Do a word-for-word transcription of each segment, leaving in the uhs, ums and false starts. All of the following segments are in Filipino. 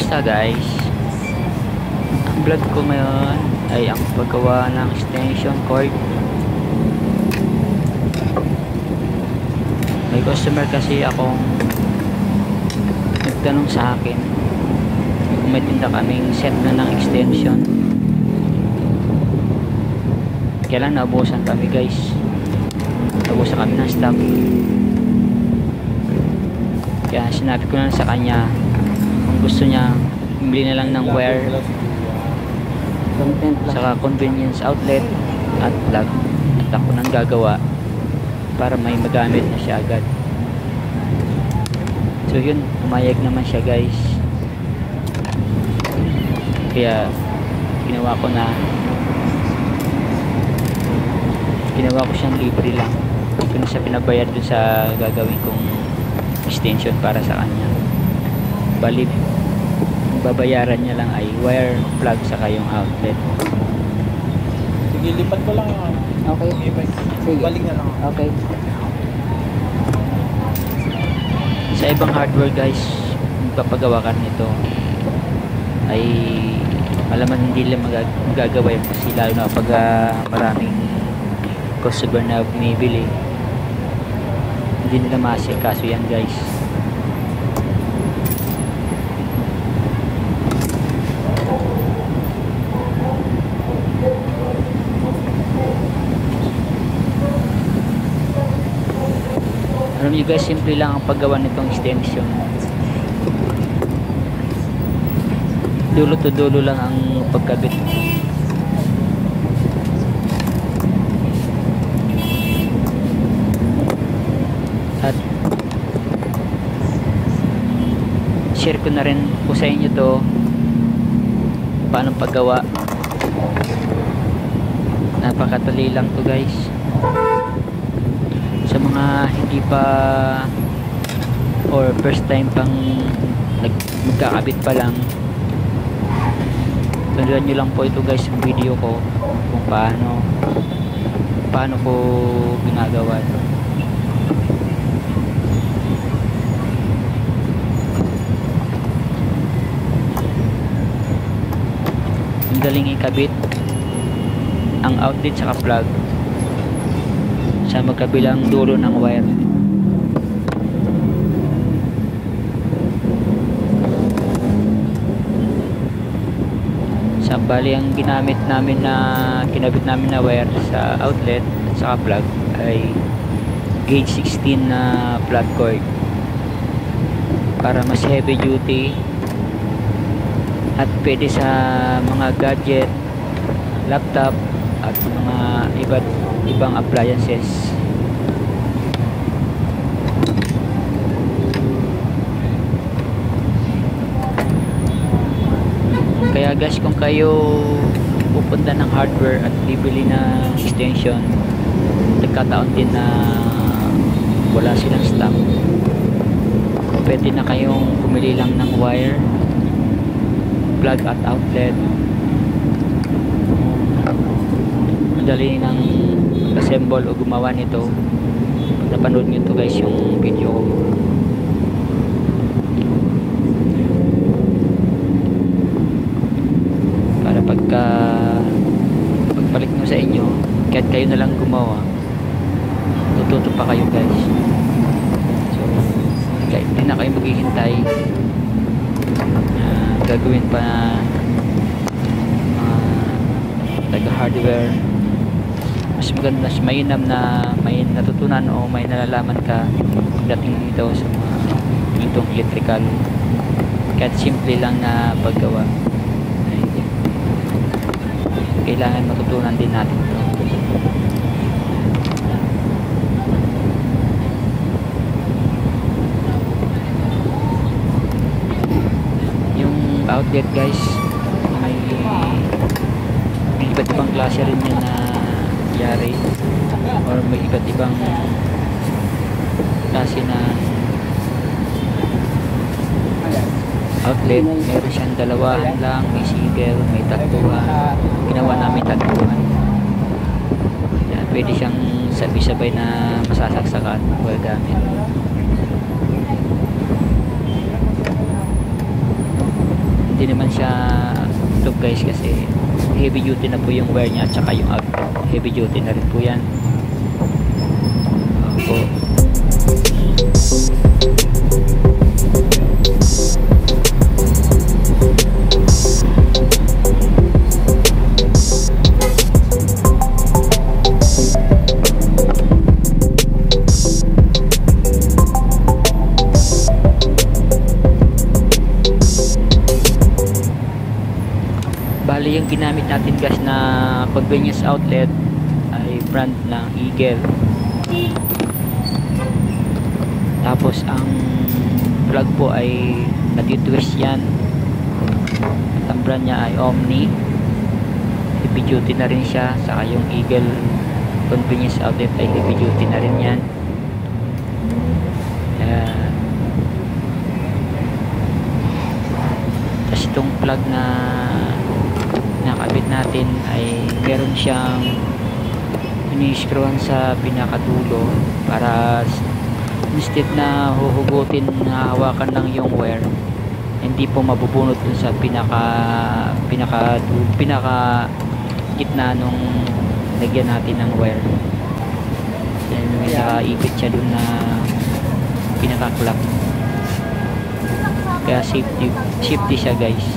Kamusta guys? Ang vlog ko ngayon ay ang paggawa ng extension cord. May customer kasi akong nagtanong sa akin kung may tinda kaming set na ng extension. Kaya lang naubusan kami guys. Naubusan kami ng stock. Kaya sinabi ko na sa kanya kung gusto niya bili na lang ng wire saka convenience outlet at plug, at ako nang gagawa para may magamit na siya agad. So yun, umayag naman siya guys, kaya ginawa ko na ginawa ko siyang libre lang. Hindi ko na siya pinabayad dun sa gagawin kong extension para sa kanya. Bali, babayaran niya lang ay wire, plug, saka yung outlet. Sige, lipat ko lang. Okay. Sige. Balik na lang. Okay. Sa ibang hardware guys, magpapagawa ka nito ay malaman hindi lang magag magagawa yun, kasi lalo na pag uh, maraming customer na bumibili, hindi nila maasikaso yan guys. Alam nyo guys, simple lang ang paggawa nitong extension. Dulo to dulo lang ang pagkabit. At share ko na rin po sa inyo to paano paggawa. Napakatali lang to guys. Sa mga hindi pa or first time pang nagkakabit pa lang, sundan nyo lang po ito guys, yung video ko kung paano paano ko ginagawa ito. Ang galing ikabit ang outlet saka plug sa magkabilang dulo ng wire. Sa bali ang ginamit namin na kinabit namin na wire sa outlet at saka plug ay gauge sixteen na flat cord para mas heavy duty at pwede sa mga gadget, laptop at mga iba't ibang appliances. Kaya guys, kung kayo pupunta ng hardware at bibili ng extension, nagkataon din na wala silang stock, pwede na kayong pumili lang ng wire, plug at outlet. Madali ng assemble o gumawa nito. Pag napanood nyo to guys yung video ko, para pagka pagbalik nyo sa inyo, kahit kayo na lang gumawa, tututo pa kayo guys. So kahit hindi na kayo maghihintay uh, gagawin pa uh, taga hardware. Mas maganda, mas mainam na may natutunan o may nalalaman ka pagdating dito sa mga itong electrical, kahit simple lang na paggawa. Ay, kailangan matutunan din natin ito. Yung outlet guys, may iba't ibang klase rin yun na yari, or may iba't ibang klase na outlet. Meron siyang dalawahan lang, may single, may tatluhan. Ginawa namin tatluhan. Yan, pwede siyang sabay-sabay na masasaksakan while gamit. hindi naman siya ito guys kasi heavy duty na po yung wire niya at saka yung out heavy duty na rin po yan. Opo. Bali yung ginamit natin guys na convenience outlet ay brand ng Eagle. Tapos ang plug po ay natitwist yan. At ang brand niya ay Omni. Heavy duty na rin siya. Saka yung Eagle convenience outlet ay heavy duty na rin yan. Ayan. Tapos itong plug na nakabit natin ay meron siyang ini-screwan sa pinakadulo para instead na huhugutin na hawakan lang yung wire, hindi po mabubunot dun sa pinaka pinaka pinaka gitna nung lagyan natin ng wire. Then may nakaikot siya dun na pinaka clamp, kaya safety safety siya guys.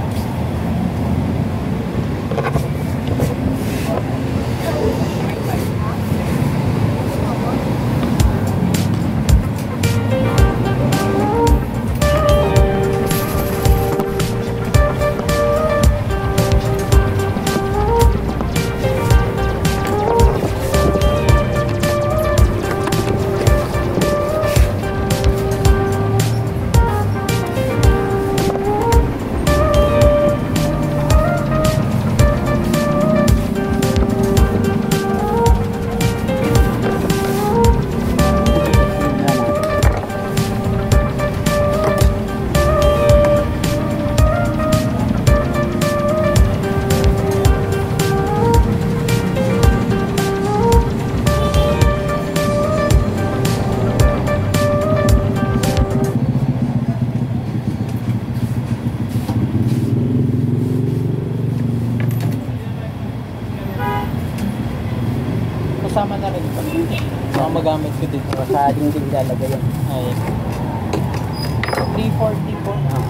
Kasama na rin ito. Mga magamit ko dito. Sa dingding lalagay yan. Ay. three forty po. Ah.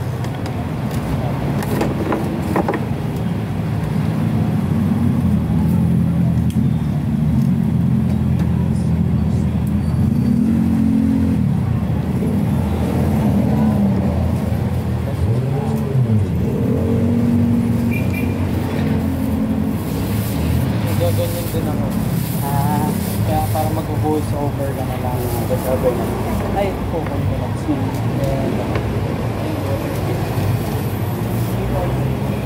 Gaganyan din ako. Ah, Kaya para mag-voice over ka na lang. that's over na. Ay, focus ko lang. Hmm. three forty.